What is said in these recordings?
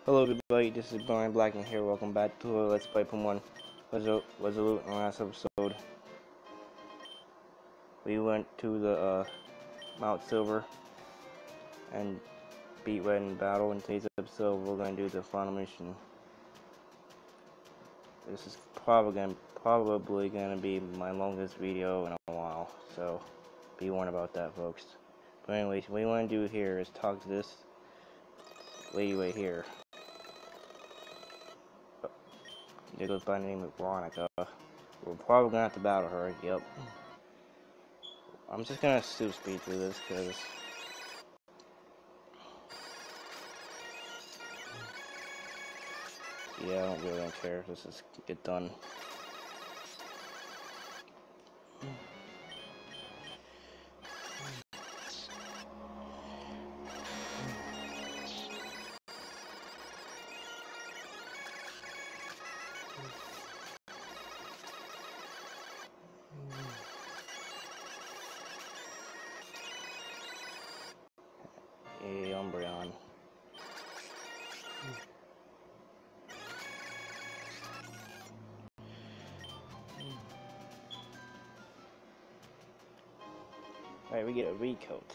Hello everybody, this is Brian Black and here. Welcome back to Let's Play Pokemon Resolute. In the last episode, we went to the Mount Silver and beat Red in battle. In today's episode, we're going to do the final mission. This is probably going to be my longest video in a while, so be warned about that, folks. But anyways, what you want to do here is talk to this lady right here. It goes by the name of Veronica. We're probably gonna have to battle her. Yep. I'm just gonna speed through this because yeah, I don't really care. Let's just get done. Hey, Umbreon. Alright, we get a recoat.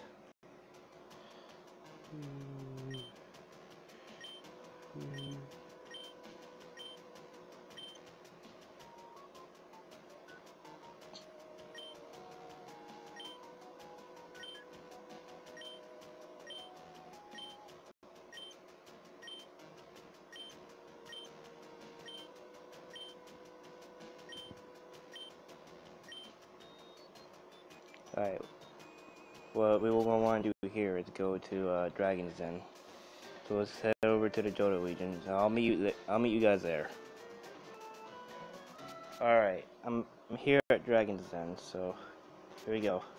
Alright, what we will want to do here is go to Dragon's Den. So let's head over to the Johto region. So I'll meet you guys there. Alright, I'm here at Dragon's Den, so here we go.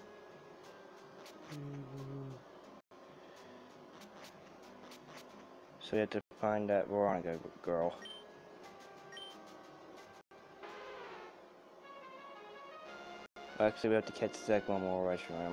So we have to find that Veronica girl. Actually, we have to catch Zekrom or rush him.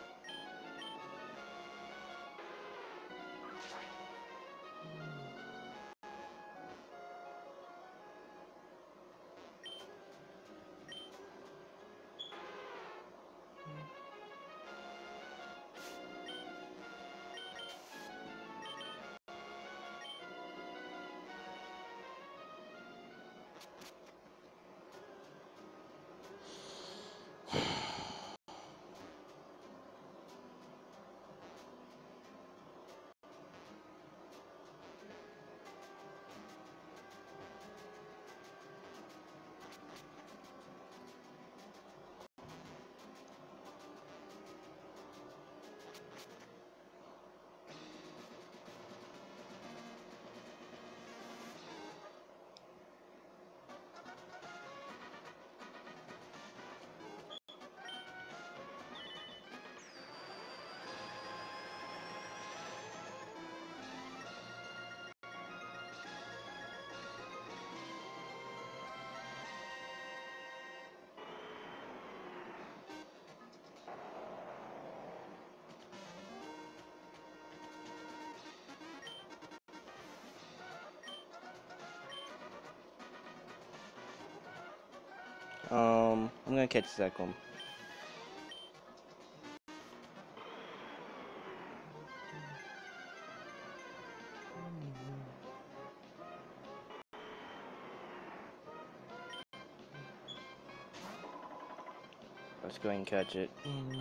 I'm gonna catch Zekrom. Let's go ahead and catch it.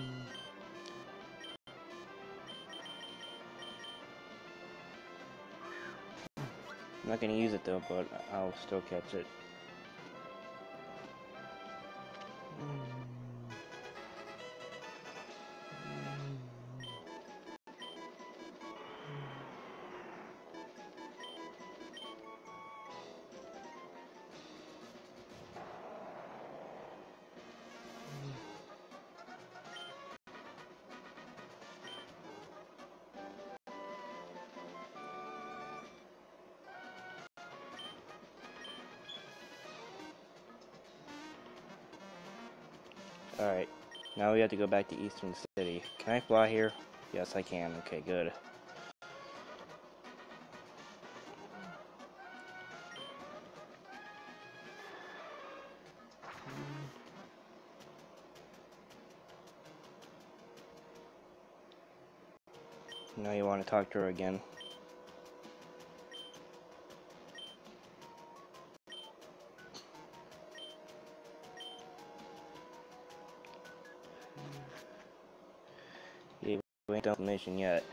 I'm not gonna use it though, but I'll still catch it. Alright, now we have to go back to Eastern City. Can I fly here? Yes, I can. Okay, good. Now you want to talk to her again. Yeah, we ain't done the mission yet.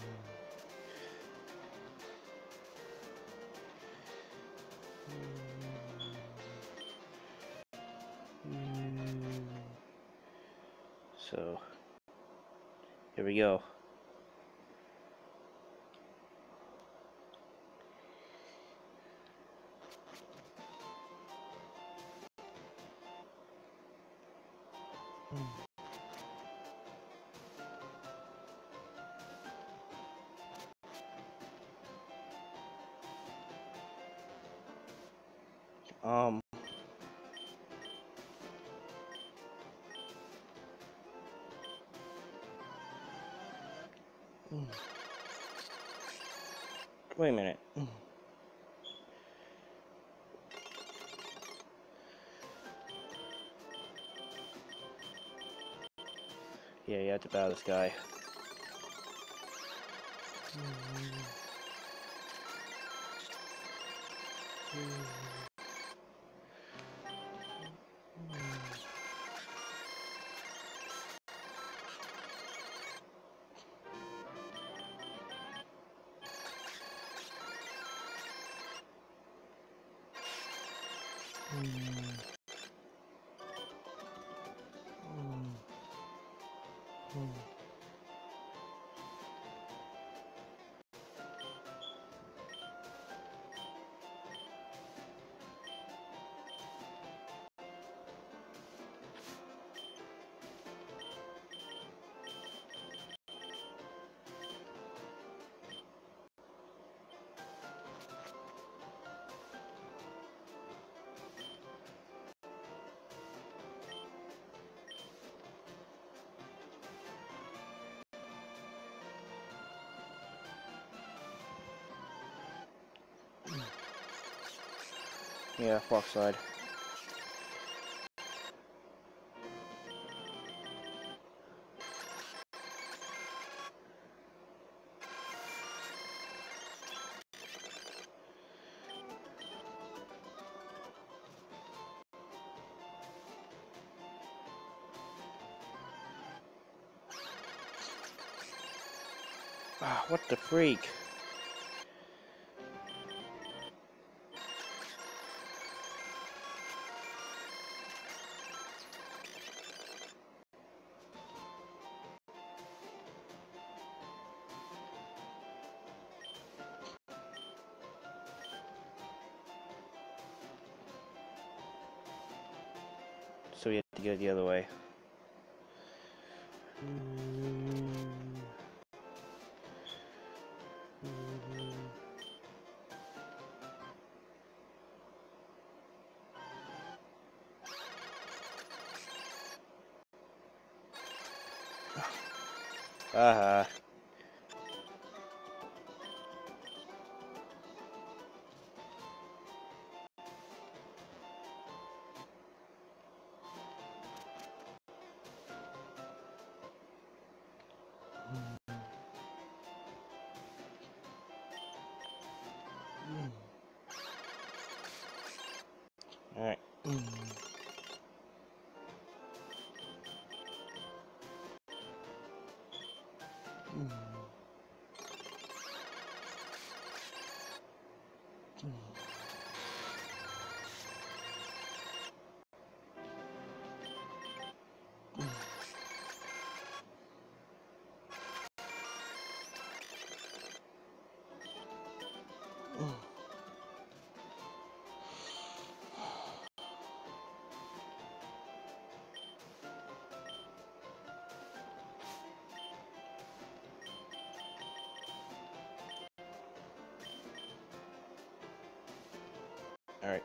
So, here we go. Um, wait a minute. Yeah, you have to battle this guy. Yeah, walk slide. Ah, what the freak? So we have to go the other way. Ah. Alright. Alright.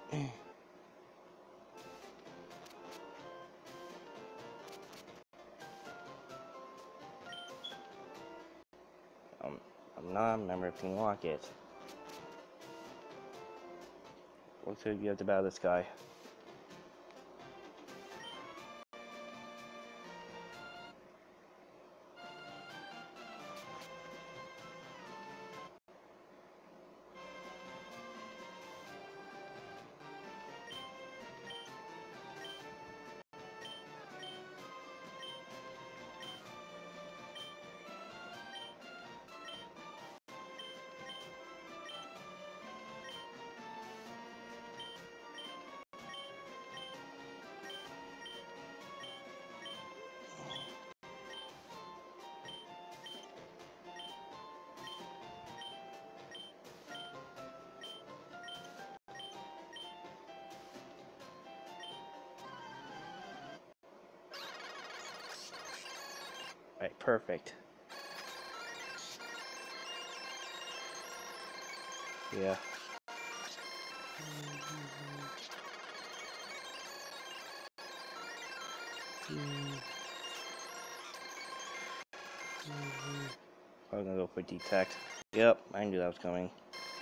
I'm not a member if you can walk it. Looks like you have to battle this guy. Alright, perfect. Yeah. I'm gonna go for detect. Yep, I knew that was coming.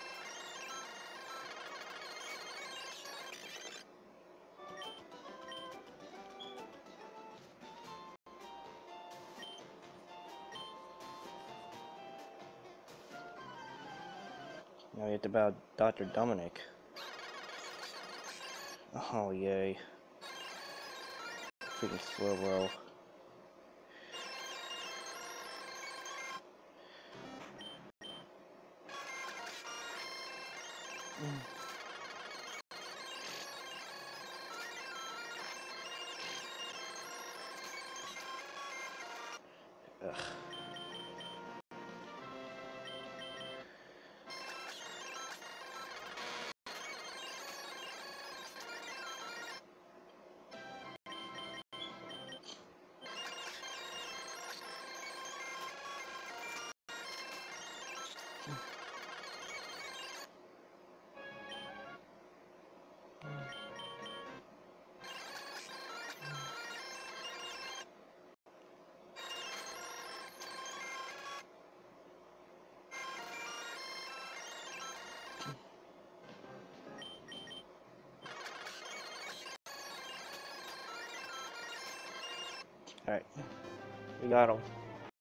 Now we have to battle Dr. Dominic. Oh, yay. Freaking slow roll. Ugh. Alright, we got him.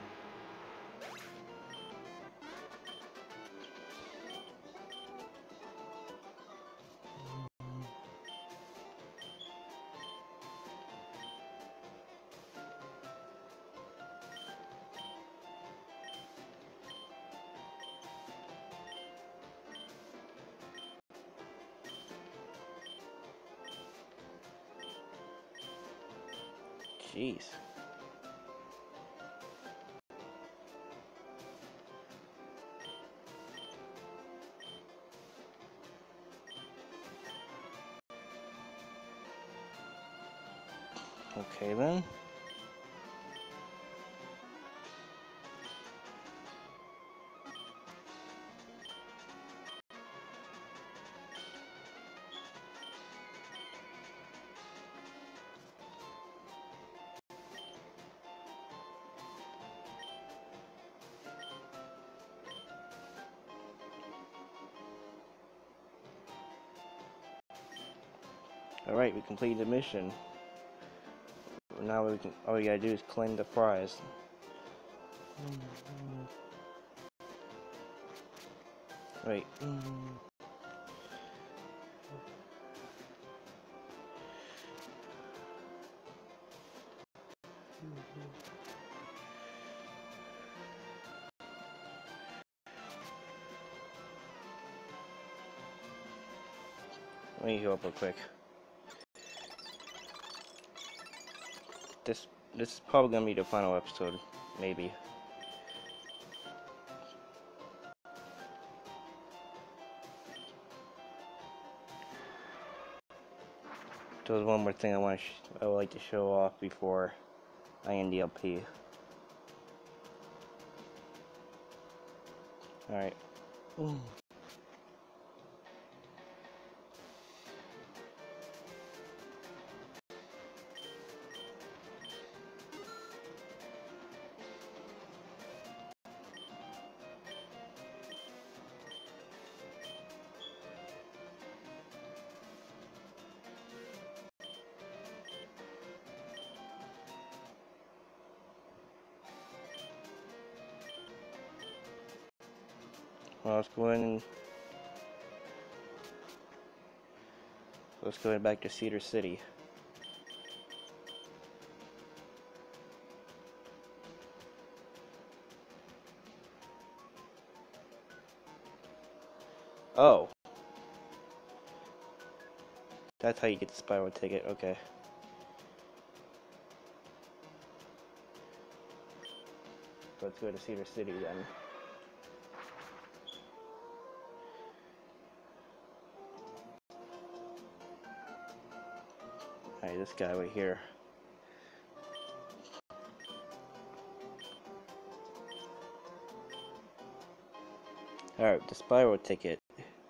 Jeez. Okay then. Alright, we completed the mission. Now we can, all we gotta do is claim the prize. Wait. Let me go up real quick. This is probably gonna be the final episode, maybe. There's one more thing I would like to show off before I end the LP. Alright. Well, let's go back to Cedar City. Oh. That's how you get the spiral ticket, okay. Let's go to Cedar City then. Alright, this guy right here. Alright, the spiral ticket.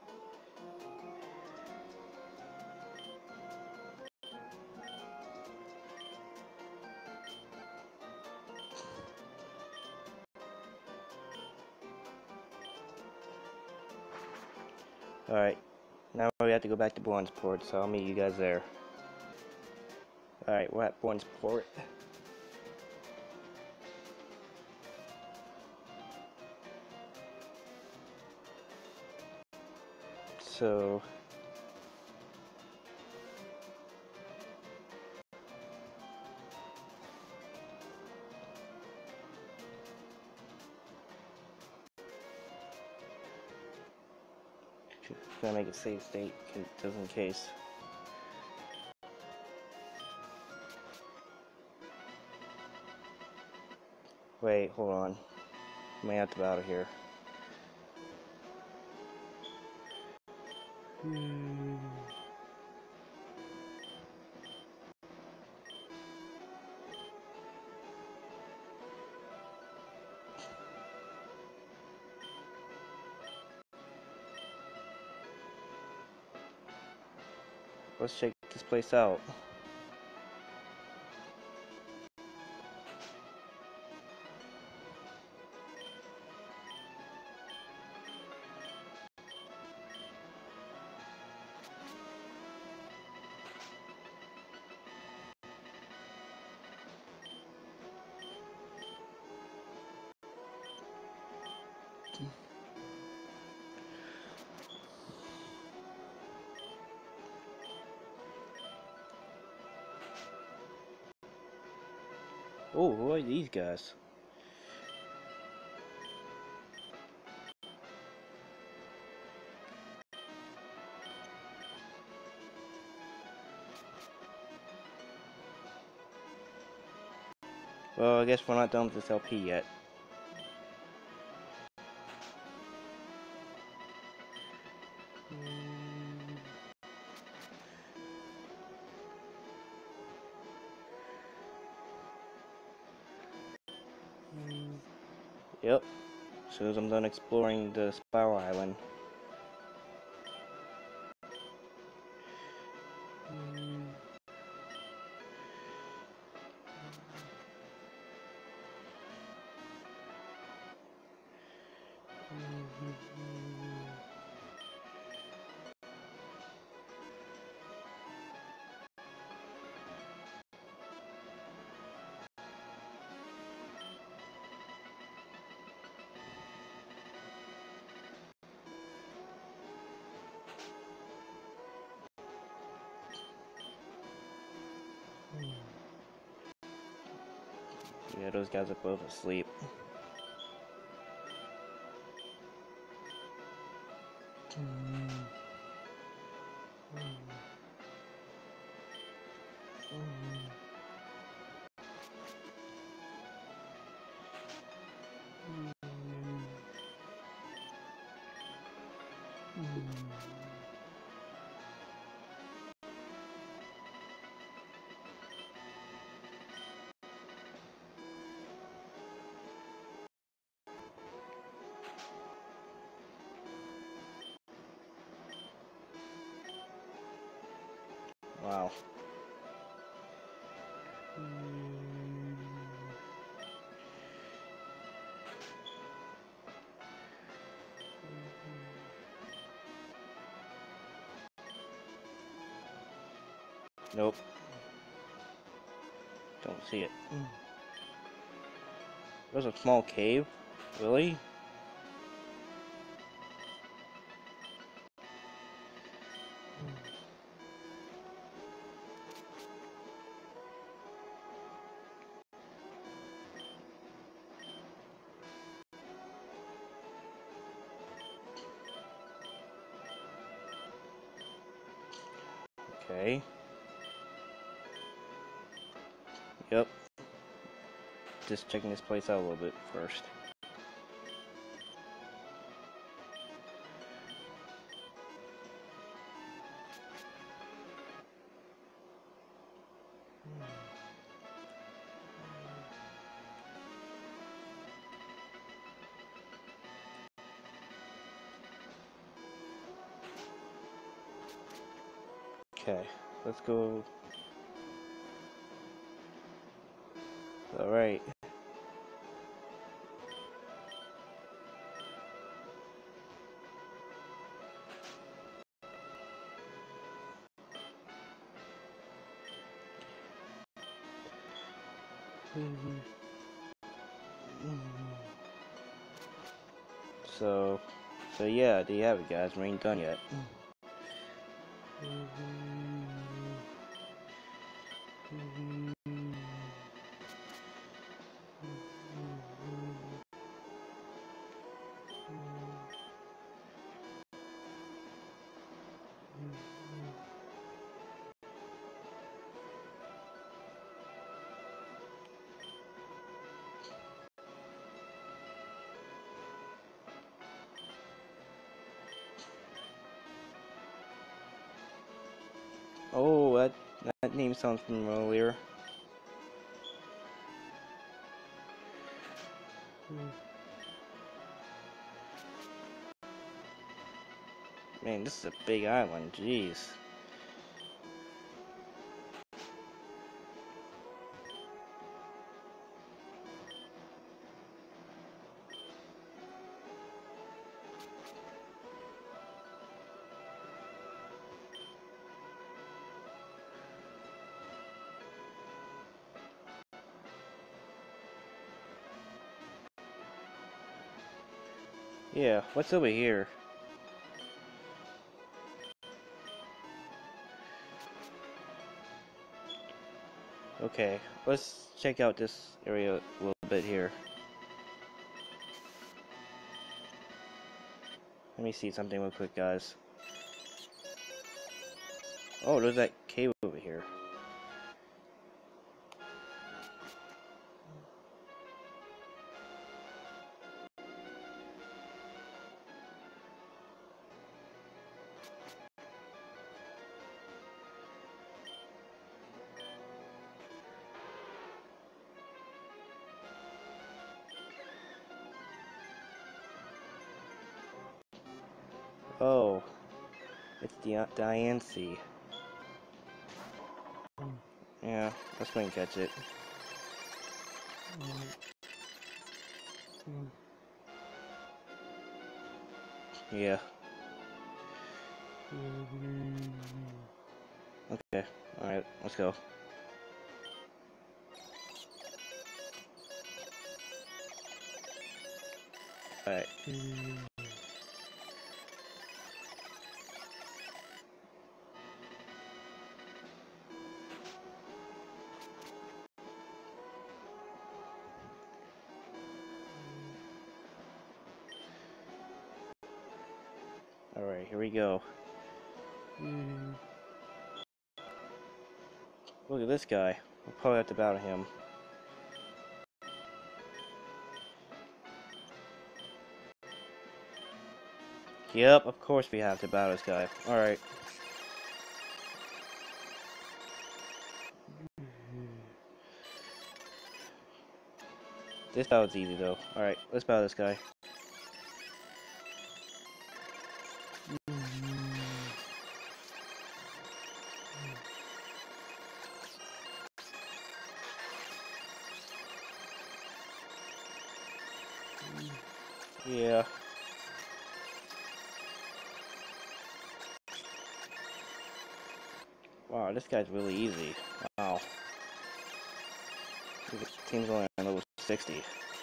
Alright, now we have to go back to Bronzeport, so I'll meet you guys there. Alright, we're at Bronzeport. So... gonna make a save state, just in case. Wait, hold on. I may have to be out of here. Let's check this place out. Oh, who are these guys? Well, I guess we're not done with this LP yet. Yep. As soon as I'm done exploring the Spiral Island. Yeah, those guys are both asleep. Wow. Nope. Don't see it. There's a small cave? Really? Okay. Yep. Just checking this place out a little bit first. Okay, let's go. Alright. So yeah, there you have it, guys. We ain't done yet. Oh, that name sounds familiar. Man, this is a big island. Jeez. Yeah, what's over here? Okay, let's check out this area a little bit here. Let me see something real quick, guys. Oh, there's that cave over here. Oh, it's Diancie. Yeah, let's go and catch it. Yeah. Okay, alright, let's go. Alright. Alright, here we go. Look at this guy. We'll probably have to battle him. Yep, of course we have to battle this guy. Alright. This battle's easy though. Alright, let's battle this guy. Yeah. Wow, this guy's really easy. Wow. The team's only on level 60.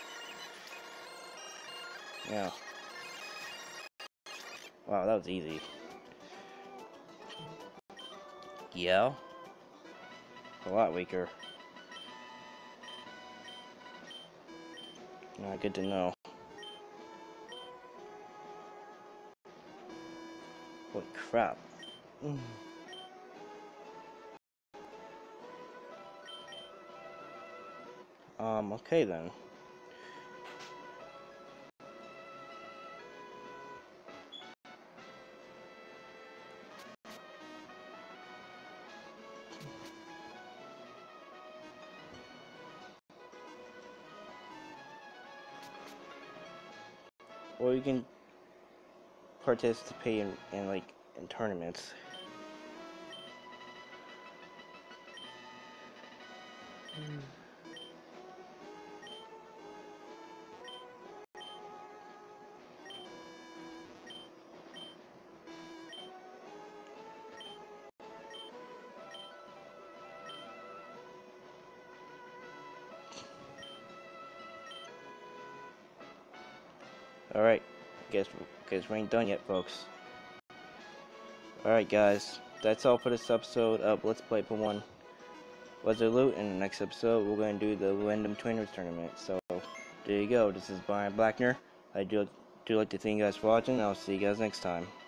Yeah. Wow, that was easy. Yeah. A lot weaker. Good to know. Holy crap. Okay then. Or you can participate in tournaments. Alright, guess we ain't done yet, folks. Alright guys, that's all for this episode of Let's Play for one Resolute. In the next episode, we're going to do the Random Trainers Tournament. So, there you go. This is Brian Blackner. I do like to thank you guys for watching. I'll see you guys next time.